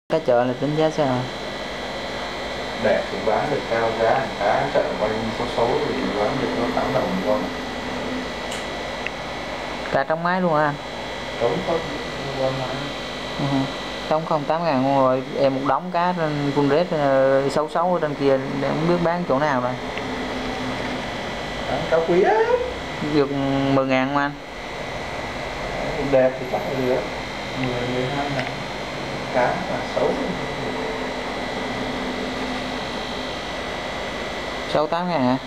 Cái chợ là tính giá sao? Đẹp thì bán được cao giá, cá chợ quanh số số thì bán được nó 8 đồng một con. Cả trong máy luôn à? Trống có con mà. Trống không 8.000 rồi em một đống cá trên full rate xấu xấu ở trên kia không biết bán chỗ nào rồi. Bán cá quý á. Được 10.000 không anh? Đẹp thì chắc là được 10-12 ngàn. Cá là xấu. 6-8 ngàn hả?